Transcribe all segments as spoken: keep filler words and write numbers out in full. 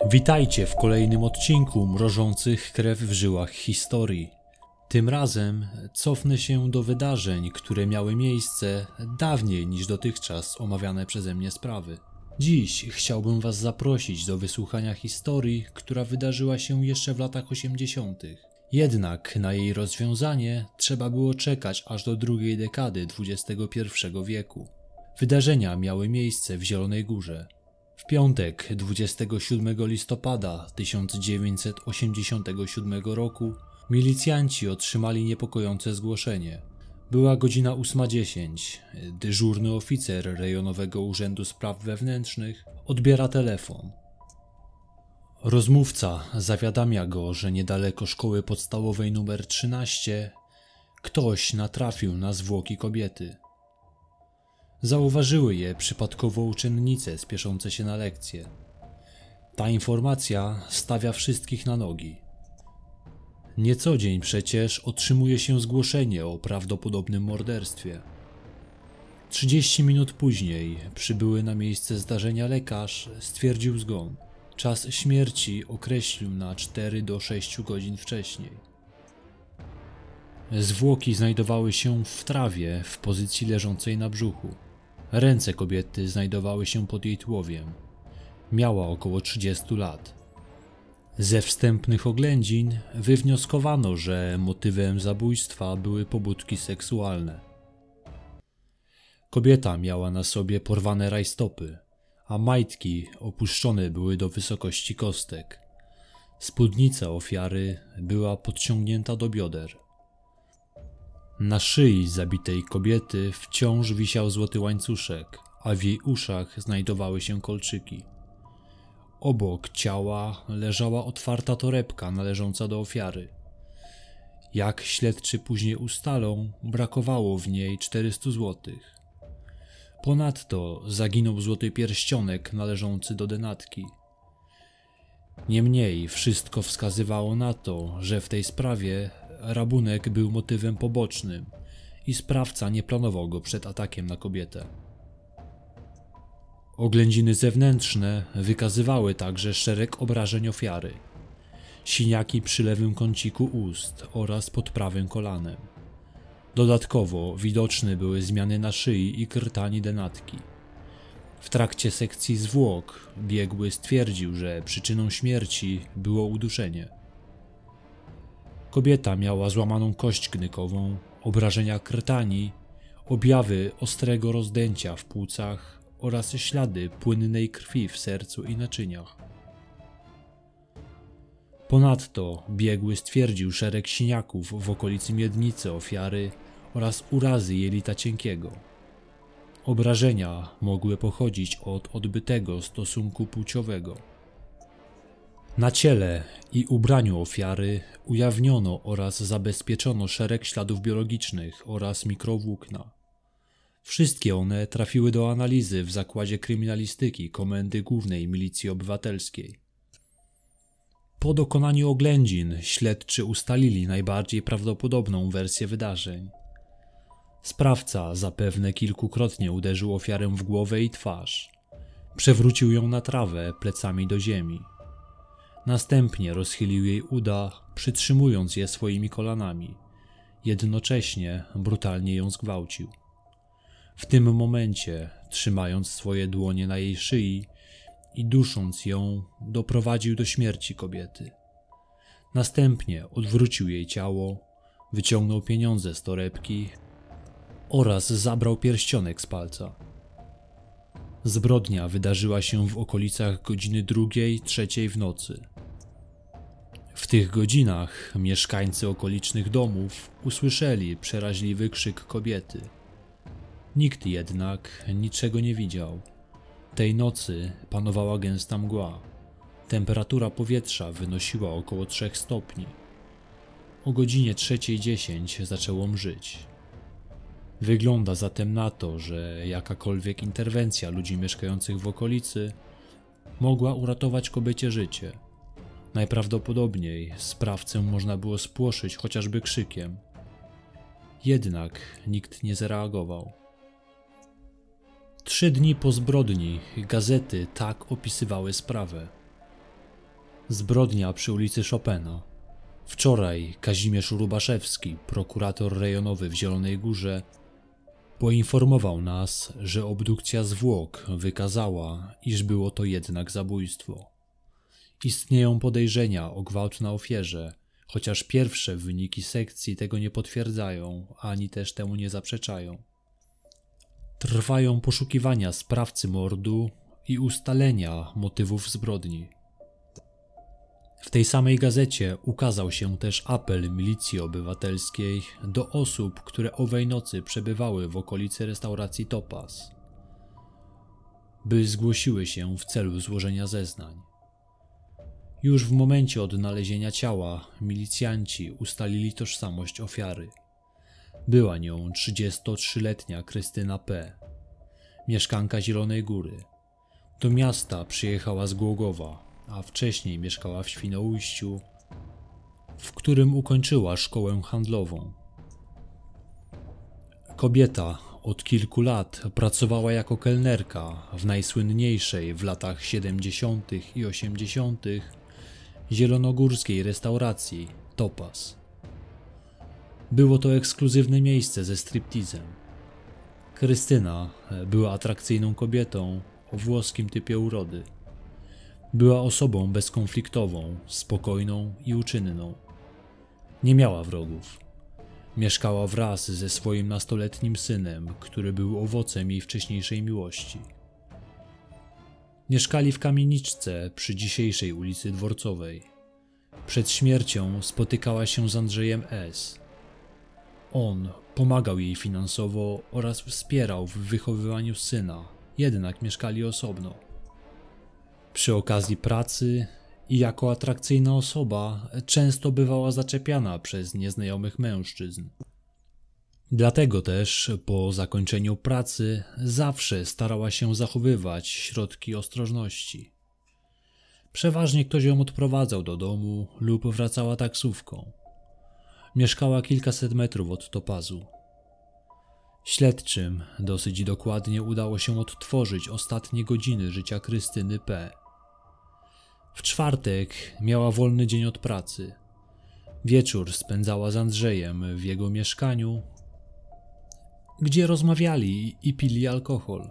Witajcie w kolejnym odcinku mrożących krew w żyłach historii. Tym razem cofnę się do wydarzeń, które miały miejsce dawniej niż dotychczas omawiane przeze mnie sprawy. Dziś chciałbym Was zaprosić do wysłuchania historii, która wydarzyła się jeszcze w latach osiemdziesiątych. Jednak na jej rozwiązanie trzeba było czekać aż do drugiej dekady dwudziestego pierwszego wieku. Wydarzenia miały miejsce w Zielonej Górze. W piątek dwudziestego siódmego listopada tysiąc dziewięćset osiemdziesiątego siódmego roku milicjanci otrzymali niepokojące zgłoszenie. Była godzina ósma dziesięć. Dyżurny oficer rejonowego Urzędu Spraw Wewnętrznych odbiera telefon. Rozmówca zawiadamia go, że niedaleko szkoły podstawowej numer trzynaście ktoś natrafił na zwłoki kobiety. Zauważyły je przypadkowo uczennice spieszące się na lekcję. Ta informacja stawia wszystkich na nogi. Nie co dzień przecież otrzymuje się zgłoszenie o prawdopodobnym morderstwie. trzydzieści minut później przybyły na miejsce zdarzenia lekarz stwierdził zgon. Czas śmierci określił na cztery do sześciu godzin wcześniej. Zwłoki znajdowały się w trawie w pozycji leżącej na brzuchu. Ręce kobiety znajdowały się pod jej tułowiem. Miała około trzydziestu lat. Ze wstępnych oględzin wywnioskowano, że motywem zabójstwa były pobudki seksualne. Kobieta miała na sobie porwane rajstopy, a majtki opuszczone były do wysokości kostek. Spódnica ofiary była podciągnięta do bioder. Na szyi zabitej kobiety wciąż wisiał złoty łańcuszek, a w jej uszach znajdowały się kolczyki. Obok ciała leżała otwarta torebka należąca do ofiary. Jak śledczy później ustalą, brakowało w niej czterystu złotych. Ponadto zaginął złoty pierścionek należący do denatki. Niemniej wszystko wskazywało na to, że w tej sprawie rabunek był motywem pobocznym i sprawca nie planował go przed atakiem na kobietę. Oględziny zewnętrzne wykazywały także szereg obrażeń ofiary. Siniaki przy lewym kąciku ust oraz pod prawym kolanem. Dodatkowo widoczne były zmiany na szyi i krtani denatki. W trakcie sekcji zwłok biegły stwierdził, że przyczyną śmierci było uduszenie. Kobieta miała złamaną kość gnykową, obrażenia krtani, objawy ostrego rozdęcia w płucach oraz ślady płynnej krwi w sercu i naczyniach. Ponadto biegły stwierdził szereg siniaków w okolicy miednicy ofiary oraz urazy jelita cienkiego. Obrażenia mogły pochodzić od odbytego stosunku płciowego. Na ciele i ubraniu ofiary ujawniono oraz zabezpieczono szereg śladów biologicznych oraz mikrowłókna. Wszystkie one trafiły do analizy w Zakładzie Kryminalistyki Komendy Głównej Milicji Obywatelskiej. Po dokonaniu oględzin śledczy ustalili najbardziej prawdopodobną wersję wydarzeń. Sprawca zapewne kilkukrotnie uderzył ofiarę w głowę i twarz. Przewrócił ją na trawę plecami do ziemi. Następnie rozchylił jej uda, przytrzymując je swoimi kolanami. Jednocześnie brutalnie ją zgwałcił. W tym momencie, trzymając swoje dłonie na jej szyi i dusząc ją, doprowadził do śmierci kobiety. Następnie odwrócił jej ciało, wyciągnął pieniądze z torebki oraz zabrał pierścionek z palca. Zbrodnia wydarzyła się w okolicach godziny drugiej, trzeciej w nocy. W tych godzinach mieszkańcy okolicznych domów usłyszeli przeraźliwy krzyk kobiety. Nikt jednak niczego nie widział. Tej nocy panowała gęsta mgła. Temperatura powietrza wynosiła około trzech stopni. O godzinie trzeciej dziesięć zaczęło mrzyć. Wygląda zatem na to, że jakakolwiek interwencja ludzi mieszkających w okolicy mogła uratować kobiecie życie. Najprawdopodobniej sprawcę można było spłoszyć chociażby krzykiem. Jednak nikt nie zareagował. Trzy dni po zbrodni gazety tak opisywały sprawę. Zbrodnia przy ulicy Chopina. Wczoraj Kazimierz Rubaszewski, prokurator rejonowy w Zielonej Górze, poinformował nas, że obdukcja zwłok wykazała, iż było to jednak zabójstwo. Istnieją podejrzenia o gwałt na ofierze, chociaż pierwsze wyniki sekcji tego nie potwierdzają, ani też temu nie zaprzeczają. Trwają poszukiwania sprawcy mordu i ustalenia motywów zbrodni. W tej samej gazecie ukazał się też apel Milicji Obywatelskiej do osób, które owej nocy przebywały w okolicy restauracji Topaz, by zgłosiły się w celu złożenia zeznań. Już w momencie odnalezienia ciała milicjanci ustalili tożsamość ofiary. Była nią trzydziestotrzyletnia Krystyna P., mieszkanka Zielonej Góry. Do miasta przyjechała z Głogowa, a wcześniej mieszkała w Świnoujściu, w którym ukończyła szkołę handlową. Kobieta od kilku lat pracowała jako kelnerka w najsłynniejszej w latach siedemdziesiątych i osiemdziesiątych zielonogórskiej restauracji Topaz. Było to ekskluzywne miejsce ze striptizem. Krystyna była atrakcyjną kobietą o włoskim typie urody. Była osobą bezkonfliktową, spokojną i uczynną. Nie miała wrogów. Mieszkała wraz ze swoim nastoletnim synem, który był owocem jej wcześniejszej miłości. Mieszkali w kamieniczce przy dzisiejszej ulicy Dworcowej. Przed śmiercią spotykała się z Andrzejem S. On pomagał jej finansowo oraz wspierał w wychowywaniu syna, jednak mieszkali osobno. Przy okazji pracy i jako atrakcyjna osoba często bywała zaczepiana przez nieznajomych mężczyzn. Dlatego też po zakończeniu pracy zawsze starała się zachowywać środki ostrożności. Przeważnie ktoś ją odprowadzał do domu lub wracała taksówką. Mieszkała kilkaset metrów od Topazu. Śledczym dosyć dokładnie udało się odtworzyć ostatnie godziny życia Krystyny P. W czwartek miała wolny dzień od pracy. Wieczór spędzała z Andrzejem w jego mieszkaniu, gdzie rozmawiali i pili alkohol.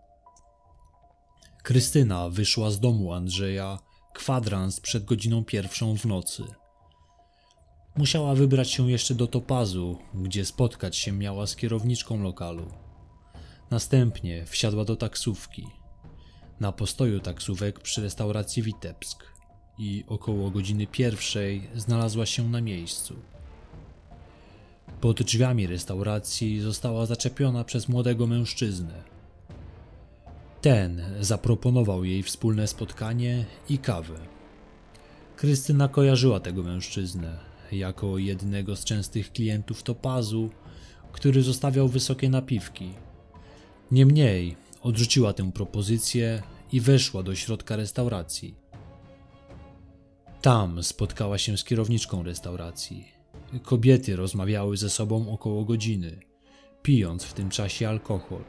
Krystyna wyszła z domu Andrzeja kwadrans przed godziną pierwszą w nocy. Musiała wybrać się jeszcze do Topazu, gdzie spotkać się miała z kierowniczką lokalu. Następnie wsiadła do taksówki. Na postoju taksówek przy restauracji Witebsk i około godziny pierwszej znalazła się na miejscu. Pod drzwiami restauracji została zaczepiona przez młodego mężczyznę. Ten zaproponował jej wspólne spotkanie i kawę. Krystyna kojarzyła tego mężczyznę jako jednego z częstych klientów Topazu, który zostawiał wysokie napiwki. Niemniej odrzuciła tę propozycję i weszła do środka restauracji. Tam spotkała się z kierowniczką restauracji. Kobiety rozmawiały ze sobą około godziny, pijąc w tym czasie alkohol.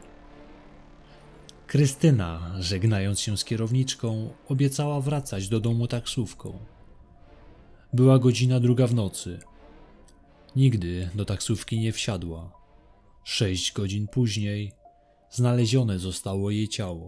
Krystyna, żegnając się z kierowniczką, obiecała wracać do domu taksówką. Była godzina druga w nocy. Nigdy do taksówki nie wsiadła. Sześć godzin później znalezione zostało jej ciało.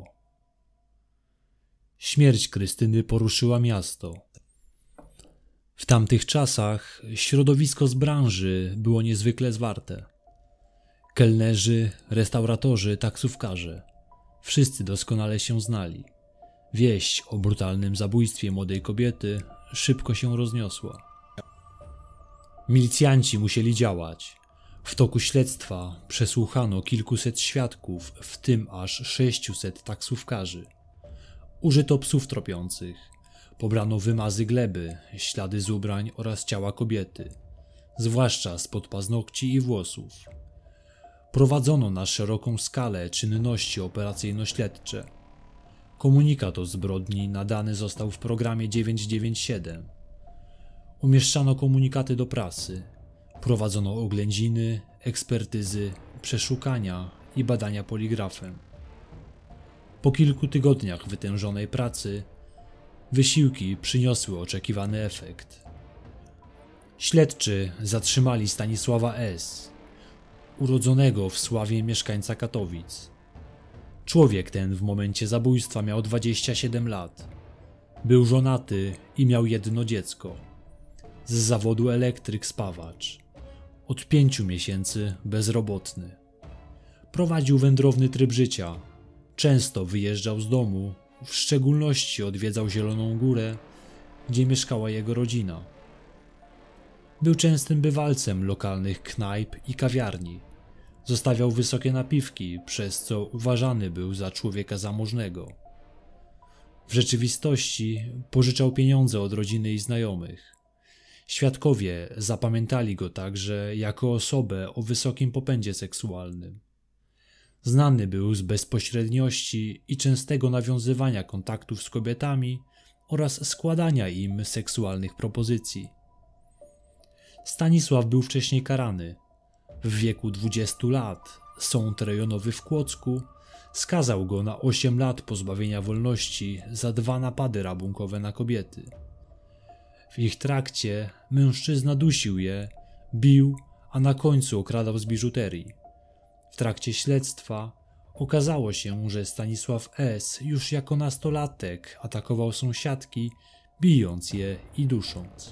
Śmierć Krystyny poruszyła miasto. W tamtych czasach środowisko z branży było niezwykle zwarte. Kelnerzy, restauratorzy, taksówkarze. Wszyscy doskonale się znali. Wieść o brutalnym zabójstwie młodej kobiety szybko się rozniosła. Milicjanci musieli działać. W toku śledztwa przesłuchano kilkuset świadków, w tym aż sześciuset taksówkarzy. Użyto psów tropiących. Pobrano wymazy gleby, ślady z ubrań oraz ciała kobiety, zwłaszcza spod paznokci i włosów. Prowadzono na szeroką skalę czynności operacyjno-śledcze. Komunikat o zbrodni nadany został w programie dziewięćset dziewięćdziesiąt siedem. Umieszczano komunikaty do prasy. Prowadzono oględziny, ekspertyzy, przeszukania i badania poligrafem. Po kilku tygodniach wytężonej pracy Wysiłki przyniosły oczekiwany efekt. Śledczy zatrzymali Stanisława S., urodzonego w Sławie mieszkańca Katowic. Człowiek ten w momencie zabójstwa miał dwadzieścia siedem lat. Był żonaty i miał jedno dziecko. Z zawodu elektryk spawacz. Od pięciu miesięcy bezrobotny. Prowadził wędrowny tryb życia. Często wyjeżdżał z domu, w szczególności odwiedzał Zieloną Górę, gdzie mieszkała jego rodzina. Był częstym bywalcem lokalnych knajp i kawiarni. Zostawiał wysokie napiwki, przez co uważany był za człowieka zamożnego. W rzeczywistości pożyczał pieniądze od rodziny i znajomych. Świadkowie zapamiętali go także jako osobę o wysokim popędzie seksualnym. Znany był z bezpośredniości i częstego nawiązywania kontaktów z kobietami oraz składania im seksualnych propozycji. Stanisław był wcześniej karany. W wieku dwudziestu lat sąd rejonowy w Kłodzku skazał go na osiem lat pozbawienia wolności za dwa napady rabunkowe na kobiety. W ich trakcie mężczyzna dusił je, bił, a na końcu okradał z biżuterii. W trakcie śledztwa okazało się, że Stanisław S. już jako nastolatek atakował sąsiadki, bijąc je i dusząc.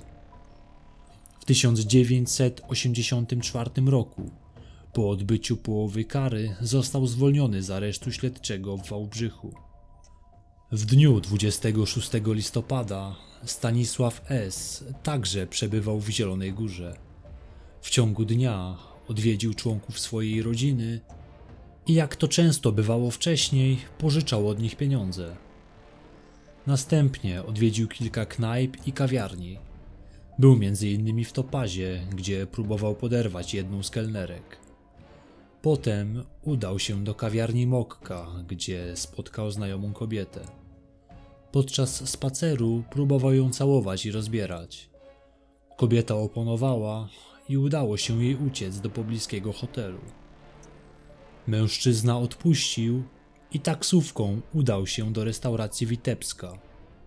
W tysiąc dziewięćset osiemdziesiątym czwartym roku, po odbyciu połowy kary, został zwolniony z aresztu śledczego w Wałbrzychu. W dniu dwudziestego szóstego listopada Stanisław S. także przebywał w Zielonej Górze. W ciągu dnia odwiedził członków swojej rodziny i, jak to często bywało wcześniej, pożyczał od nich pieniądze. Następnie odwiedził kilka knajp i kawiarni. Był między innymi w Topazie, gdzie próbował poderwać jedną z kelnerek. Potem udał się do kawiarni Mokka, gdzie spotkał znajomą kobietę. Podczas spaceru próbował ją całować i rozbierać. Kobieta oponowała i udało się jej uciec do pobliskiego hotelu. Mężczyzna odpuścił i taksówką udał się do restauracji Witebska.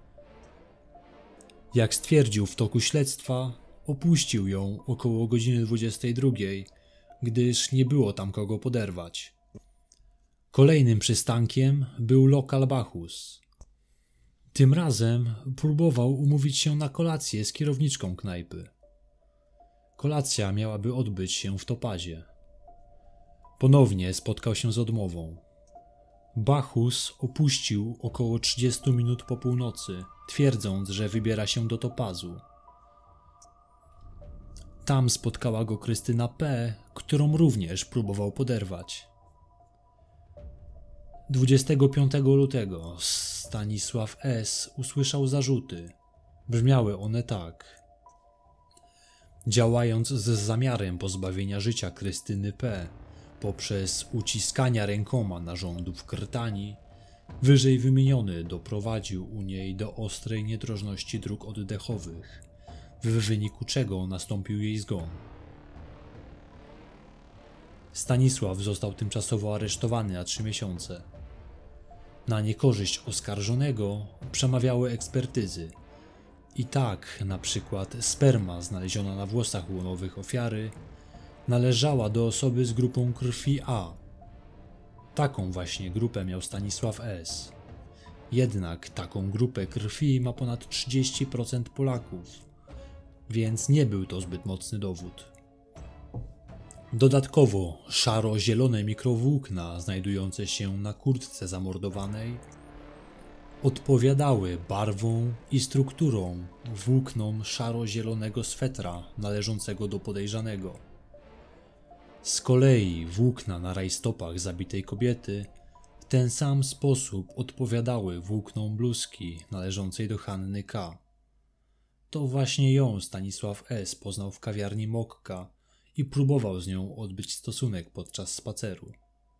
Jak stwierdził w toku śledztwa, opuścił ją około godziny dwudziestej drugiej, gdyż nie było tam kogo poderwać. Kolejnym przystankiem był lokal Bachus. Tym razem próbował umówić się na kolację z kierowniczką knajpy. Kolacja miałaby odbyć się w Topazie. Ponownie spotkał się z odmową. Bachus opuścił około trzydzieści minut po północy, twierdząc, że wybiera się do Topazu. Tam spotkała go Krystyna P., którą również próbował poderwać. dwudziestego piątego lutego Stanisław S. usłyszał zarzuty. Brzmiały one tak. Działając z zamiarem pozbawienia życia Krystyny P. poprzez uciskania rękoma narządów krtani, wyżej wymieniony doprowadził u niej do ostrej niedrożności dróg oddechowych, w wyniku czego nastąpił jej zgon. Stanisław został tymczasowo aresztowany na trzy miesiące. Na niekorzyść oskarżonego przemawiały ekspertyzy. I tak, na przykład sperma znaleziona na włosach łonowych ofiary należała do osoby z grupą krwi A. Taką właśnie grupę miał Stanisław S. Jednak taką grupę krwi ma ponad trzydzieści procent Polaków, więc nie był to zbyt mocny dowód. Dodatkowo szaro-zielone mikrowłókna znajdujące się na kurtce zamordowanej odpowiadały barwą i strukturą włóknom szaro-zielonego swetra należącego do podejrzanego. Z kolei włókna na rajstopach zabitej kobiety w ten sam sposób odpowiadały włóknom bluzki należącej do Hanny K. To właśnie ją Stanisław S. poznał w kawiarni Mokka i próbował z nią odbyć stosunek podczas spaceru.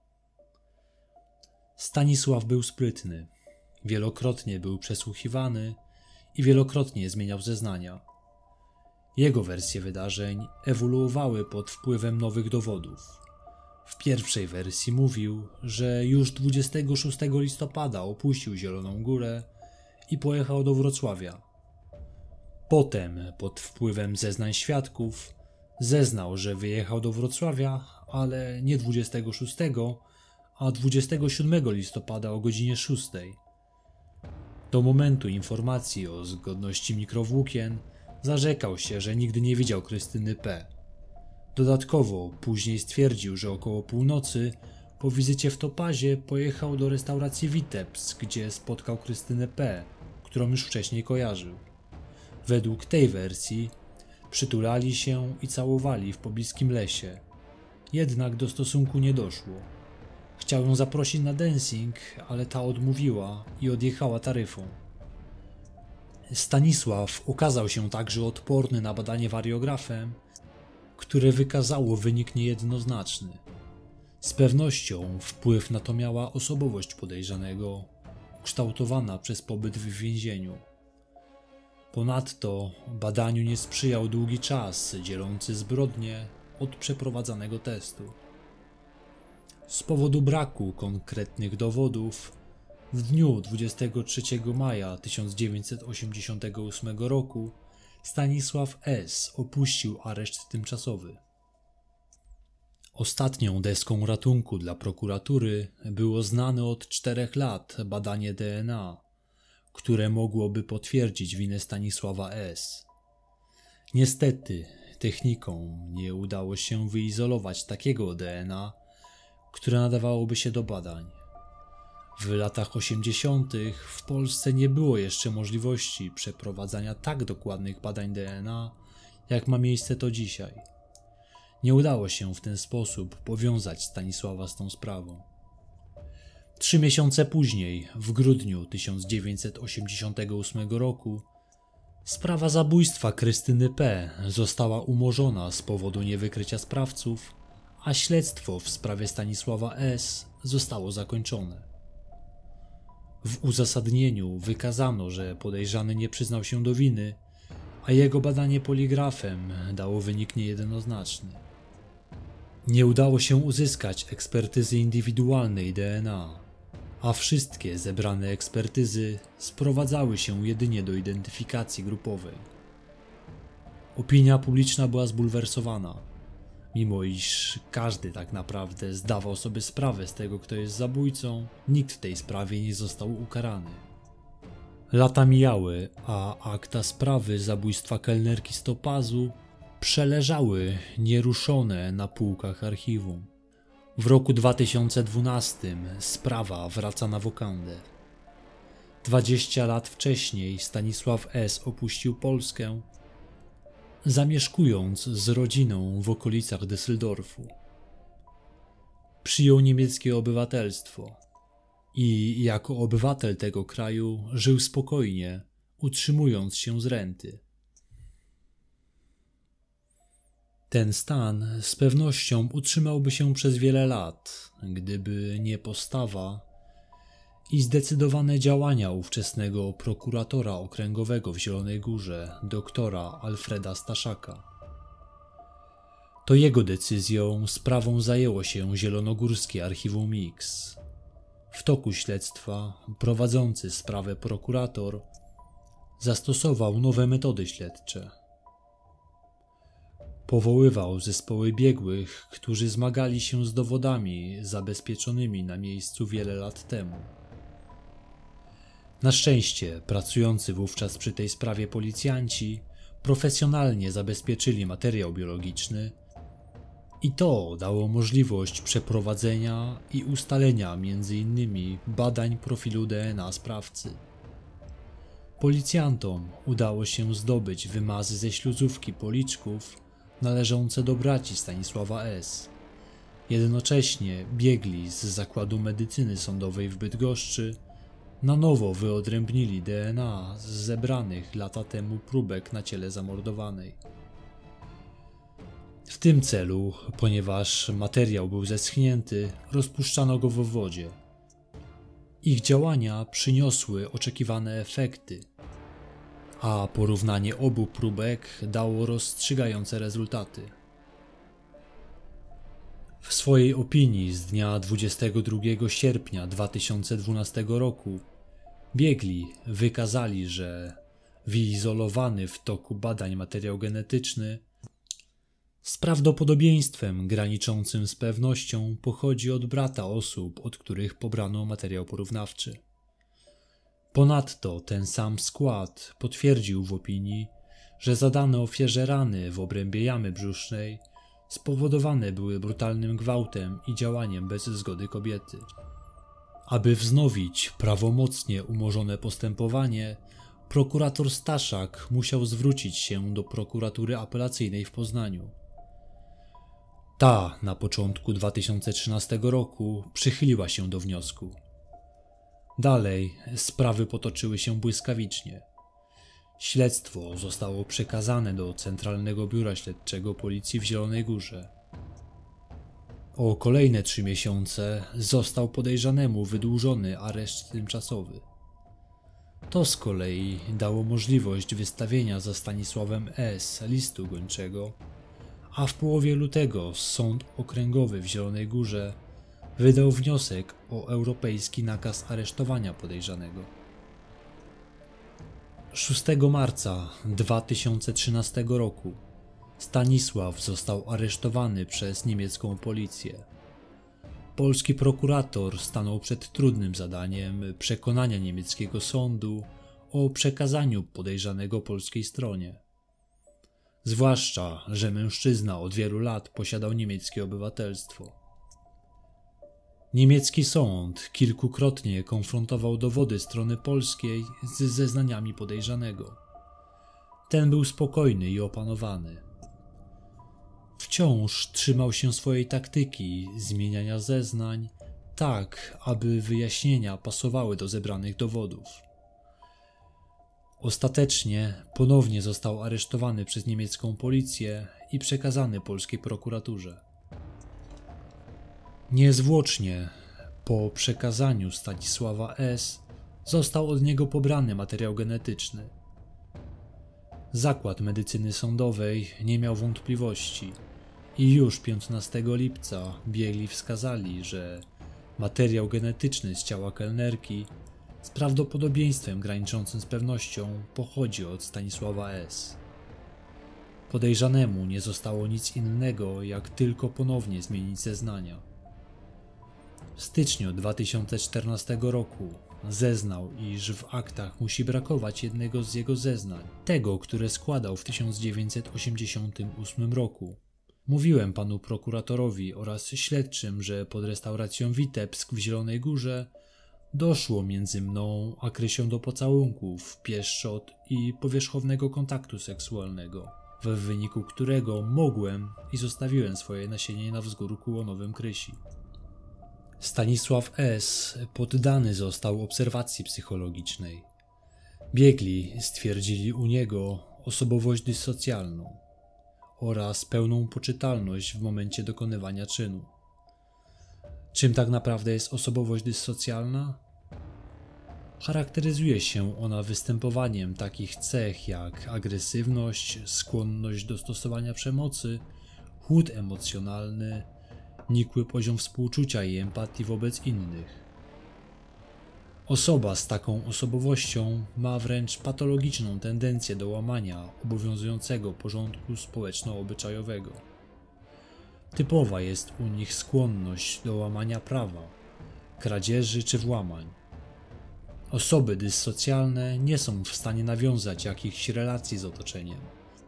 Stanisław był sprytny. Wielokrotnie był przesłuchiwany i wielokrotnie zmieniał zeznania. Jego wersje wydarzeń ewoluowały pod wpływem nowych dowodów. W pierwszej wersji mówił, że już dwudziestego szóstego listopada opuścił Zieloną Górę i pojechał do Wrocławia. Potem, pod wpływem zeznań świadków, zeznał, że wyjechał do Wrocławia, ale nie dwudziestego szóstego, a dwudziestego siódmego listopada o godzinie szóstej. Do momentu informacji o zgodności mikrowłókien zarzekał się, że nigdy nie widział Krystyny P. Dodatkowo później stwierdził, że około północy po wizycie w Topazie pojechał do restauracji Witebsk, gdzie spotkał Krystynę P., którą już wcześniej kojarzył. Według tej wersji przytulali się i całowali w pobliskim lesie. Jednak do stosunku nie doszło. Chciał ją zaprosić na dancing, ale ta odmówiła i odjechała taryfą. Stanisław okazał się także odporny na badanie wariografem, które wykazało wynik niejednoznaczny. Z pewnością wpływ na to miała osobowość podejrzanego, ukształtowana przez pobyt w więzieniu. Ponadto badaniu nie sprzyjał długi czas dzielący zbrodnię od przeprowadzanego testu. Z powodu braku konkretnych dowodów w dniu dwudziestego trzeciego maja tysiąc dziewięćset osiemdziesiątego ósmego roku Stanisław S. opuścił areszt tymczasowy. Ostatnią deską ratunku dla prokuratury było znane od czterech lat badanie D N A, które mogłoby potwierdzić winę Stanisława S. Niestety technikom nie udało się wyizolować takiego D N A, które nadawałoby się do badań. W latach osiemdziesiątych w Polsce nie było jeszcze możliwości przeprowadzania tak dokładnych badań D N A, jak ma miejsce to dzisiaj. Nie udało się w ten sposób powiązać Stanisława z tą sprawą. Trzy miesiące później, w grudniu tysiąc dziewięćset osiemdziesiątego ósmego roku, sprawa zabójstwa Krystyny P. została umorzona z powodu niewykrycia sprawców, a śledztwo w sprawie Stanisława S. zostało zakończone. W uzasadnieniu wykazano, że podejrzany nie przyznał się do winy, a jego badanie poligrafem dało wynik niejednoznaczny. Nie udało się uzyskać ekspertyzy indywidualnej D N A, a wszystkie zebrane ekspertyzy sprowadzały się jedynie do identyfikacji grupowej. Opinia publiczna była zbulwersowana, mimo iż każdy tak naprawdę zdawał sobie sprawę z tego, kto jest zabójcą, nikt w tej sprawie nie został ukarany. Lata mijały, a akta sprawy zabójstwa kelnerki z Topazu przeleżały nieruszone na półkach archiwum. W roku dwa tysiące dwunastym sprawa wraca na wokandę. Dwadzieścia lat wcześniej Stanisław S. opuścił Polskę, zamieszkując z rodziną w okolicach Düsseldorfu. Przyjął niemieckie obywatelstwo i jako obywatel tego kraju żył spokojnie, utrzymując się z renty. Ten stan z pewnością utrzymałby się przez wiele lat, gdyby nie postawa i zdecydowane działania ówczesnego prokuratora okręgowego w Zielonej Górze, doktora Alfreda Staszaka. To jego decyzją sprawą zajęło się zielonogórskie Archiwum X. W toku śledztwa prowadzący sprawę prokurator zastosował nowe metody śledcze. Powoływał zespoły biegłych, którzy zmagali się z dowodami zabezpieczonymi na miejscu wiele lat temu. Na szczęście pracujący wówczas przy tej sprawie policjanci profesjonalnie zabezpieczyli materiał biologiczny i to dało możliwość przeprowadzenia i ustalenia między innymi badań profilu D N A sprawcy. Policjantom udało się zdobyć wymazy ze śluzówki policzków należące do braci Stanisława S. Jednocześnie biegli z Zakładu Medycyny Sądowej w Bydgoszczy na nowo wyodrębnili D N A z zebranych lata temu próbek na ciele zamordowanej. W tym celu, ponieważ materiał był zeschnięty, rozpuszczano go w wodzie. Ich działania przyniosły oczekiwane efekty, a porównanie obu próbek dało rozstrzygające rezultaty. W swojej opinii z dnia dwudziestego drugiego sierpnia dwa tysiące dwunastego roku Biegli wykazali, że wyizolowany w toku badań materiał genetyczny z prawdopodobieństwem graniczącym z pewnością pochodzi od brata osób, od których pobrano materiał porównawczy. Ponadto ten sam skład potwierdził w opinii, że zadane ofierze rany w obrębie jamy brzusznej spowodowane były brutalnym gwałtem i działaniem bez zgody kobiety. Aby wznowić prawomocnie umorzone postępowanie, prokurator Staszak musiał zwrócić się do prokuratury apelacyjnej w Poznaniu. Ta na początku dwa tysiące trzynastego roku przychyliła się do wniosku. Dalej sprawy potoczyły się błyskawicznie. Śledztwo zostało przekazane do Centralnego Biura Śledczego Policji w Zielonej Górze. O kolejne trzy miesiące został podejrzanemu wydłużony areszt tymczasowy. To z kolei dało możliwość wystawienia za Stanisławem S. listu gończego, a w połowie lutego Sąd Okręgowy w Zielonej Górze wydał wniosek o europejski nakaz aresztowania podejrzanego. szóstego marca dwa tysiące trzynastego roku Stanisław został aresztowany przez niemiecką policję. Polski prokurator stanął przed trudnym zadaniem przekonania niemieckiego sądu o przekazaniu podejrzanego polskiej stronie. Zwłaszcza, że mężczyzna od wielu lat posiadał niemieckie obywatelstwo. Niemiecki sąd kilkukrotnie konfrontował dowody strony polskiej z zeznaniami podejrzanego. Ten był spokojny i opanowany. Wciąż trzymał się swojej taktyki zmieniania zeznań tak, aby wyjaśnienia pasowały do zebranych dowodów. Ostatecznie ponownie został aresztowany przez niemiecką policję i przekazany polskiej prokuraturze. Niezwłocznie po przekazaniu Stanisława S. został od niego pobrany materiał genetyczny. Zakład Medycyny Sądowej nie miał wątpliwości i już piętnastego lipca biegli wskazali, że materiał genetyczny z ciała kelnerki z prawdopodobieństwem graniczącym z pewnością pochodzi od Stanisława S. Podejrzanemu nie zostało nic innego, jak tylko ponownie zmienić zeznania. W styczniu dwa tysiące czternastego roku zeznał, iż w aktach musi brakować jednego z jego zeznań, tego, które składał w tysiąc dziewięćset osiemdziesiątym ósmym roku. Mówiłem panu prokuratorowi oraz śledczym, że pod restauracją Witebsk w Zielonej Górze doszło między mną a Krysią do pocałunków, pieszczot i powierzchownego kontaktu seksualnego, w wyniku którego mogłem i zostawiłem swoje nasienie na wzgórku łonowym Krysi. Stanisław S. poddany został obserwacji psychologicznej. Biegli stwierdzili u niego osobowość dyssocjalną oraz pełną poczytalność w momencie dokonywania czynu. Czym tak naprawdę jest osobowość dyssocjalna? Charakteryzuje się ona występowaniem takich cech jak agresywność, skłonność do stosowania przemocy, chłód emocjonalny, nikły poziom współczucia i empatii wobec innych. Osoba z taką osobowością ma wręcz patologiczną tendencję do łamania obowiązującego porządku społeczno-obyczajowego. Typowa jest u nich skłonność do łamania prawa, kradzieży czy włamań. Osoby dyssocjalne nie są w stanie nawiązać jakichś relacji z otoczeniem.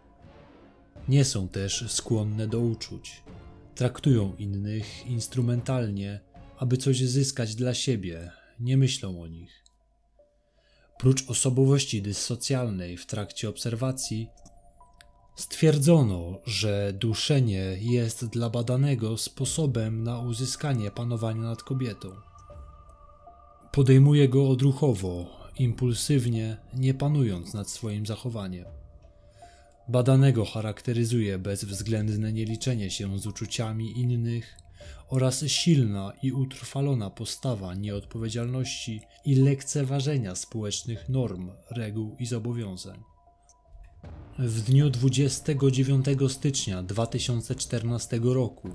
Nie są też skłonne do uczuć. Traktują innych instrumentalnie, aby coś zyskać dla siebie, nie myślą o nich. Prócz osobowości dyssocjalnej w trakcie obserwacji stwierdzono, że duszenie jest dla badanego sposobem na uzyskanie panowania nad kobietą. Podejmuje go odruchowo, impulsywnie, nie panując nad swoim zachowaniem. Badanego charakteryzuje bezwzględne nieliczenie się z uczuciami innych oraz silna i utrwalona postawa nieodpowiedzialności i lekceważenia społecznych norm, reguł i zobowiązań. W dniu dwudziestego dziewiątego stycznia dwa tysiące czternastego roku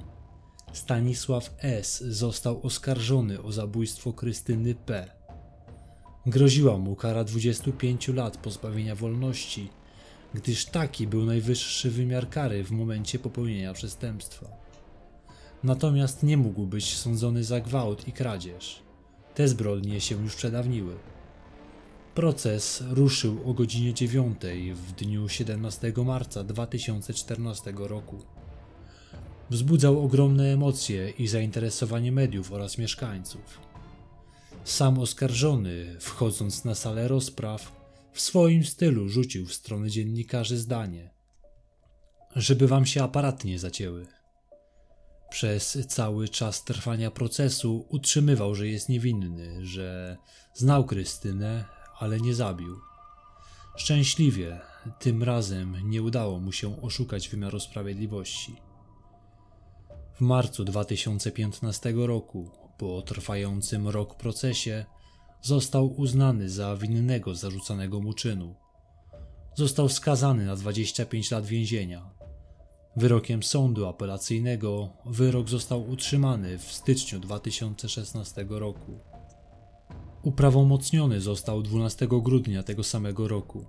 Stanisław S. został oskarżony o zabójstwo Krystyny P. Groziła mu kara dwudziestu pięciu lat pozbawienia wolności, gdyż taki był najwyższy wymiar kary w momencie popełnienia przestępstwa. Natomiast nie mógł być sądzony za gwałt i kradzież. Te zbrodnie się już przedawniły. Proces ruszył o godzinie dziewiątej w dniu siedemnastego marca dwa tysiące czternastego roku. Wzbudzał ogromne emocje i zainteresowanie mediów oraz mieszkańców. Sam oskarżony, wchodząc na salę rozpraw, w swoim stylu rzucił w stronę dziennikarzy zdanie: żeby wam się aparaty nie zacięły. Przez cały czas trwania procesu utrzymywał, że jest niewinny, że znał Krystynę, ale nie zabił. Szczęśliwie, tym razem nie udało mu się oszukać wymiaru sprawiedliwości. W marcu dwa tysiące piętnastego roku, po trwającym rok procesie, został uznany za winnego zarzucanego mu czynu. Został skazany na dwadzieścia pięć lat więzienia. Wyrokiem sądu apelacyjnego wyrok został utrzymany w styczniu dwa tysiące szesnastego roku. Uprawomocniony został dwunastego grudnia tego samego roku.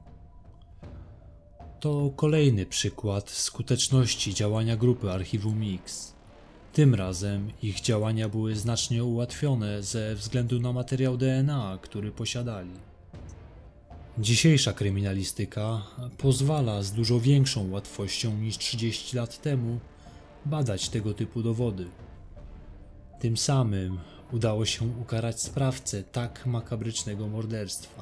To kolejny przykład skuteczności działania grupy Archiwum X. Tym razem ich działania były znacznie ułatwione ze względu na materiał D N A, który posiadali. Dzisiejsza kryminalistyka pozwala z dużo większą łatwością niż trzydzieści lat temu badać tego typu dowody. Tym samym udało się ukarać sprawcę tak makabrycznego morderstwa.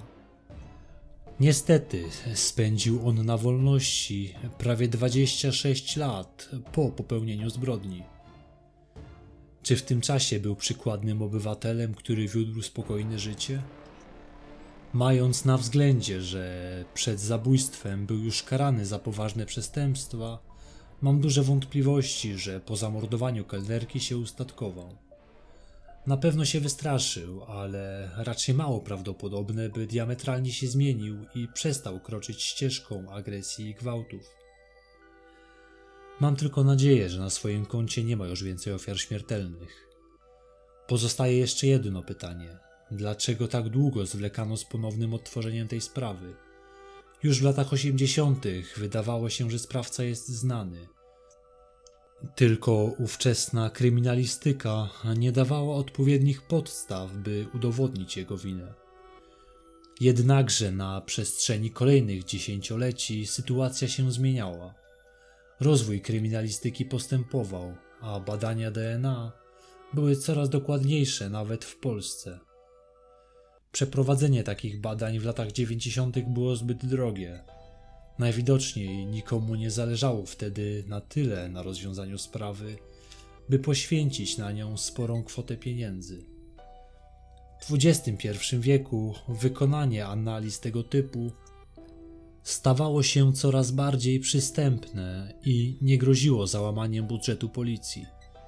Niestety spędził on na wolności prawie dwadzieścia sześć lat po popełnieniu zbrodni. Czy w tym czasie był przykładnym obywatelem, który wiódł spokojne życie? Mając na względzie, że przed zabójstwem był już karany za poważne przestępstwa, mam duże wątpliwości, że po zamordowaniu kelnerki się ustatkował. Na pewno się wystraszył, ale raczej mało prawdopodobne, by diametralnie się zmienił i przestał kroczyć ścieżką agresji i gwałtów. Mam tylko nadzieję, że na swoim koncie nie ma już więcej ofiar śmiertelnych. Pozostaje jeszcze jedno pytanie. Dlaczego tak długo zwlekano z ponownym odtworzeniem tej sprawy? Już w latach osiemdziesiątych wydawało się, że sprawca jest znany. Tylko ówczesna kryminalistyka nie dawała odpowiednich podstaw, by udowodnić jego winę. Jednakże na przestrzeni kolejnych dziesięcioleci sytuacja się zmieniała. Rozwój kryminalistyki postępował, a badania D N A były coraz dokładniejsze nawet w Polsce. Przeprowadzenie takich badań w latach dziewięćdziesiątych było zbyt drogie. Najwidoczniej nikomu nie zależało wtedy na tyle na rozwiązaniu sprawy, by poświęcić na nią sporą kwotę pieniędzy. W dwudziestym pierwszym wieku wykonanie analiz tego typu stawało się coraz bardziej przystępne i nie groziło załamaniem budżetu policji.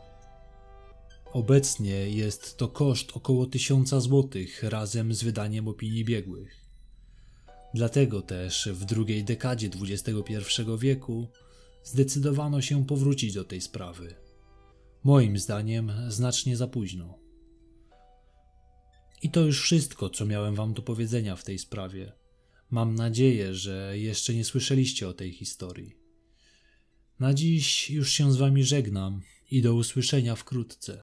Obecnie jest to koszt około tysiąca złotych razem z wydaniem opinii biegłych. Dlatego też w drugiej dekadzie dwudziestego pierwszego wieku zdecydowano się powrócić do tej sprawy. Moim zdaniem znacznie za późno. I to już wszystko, co miałem wam do powiedzenia w tej sprawie. Mam nadzieję, że jeszcze nie słyszeliście o tej historii. Na dziś już się z wami żegnam i do usłyszenia wkrótce.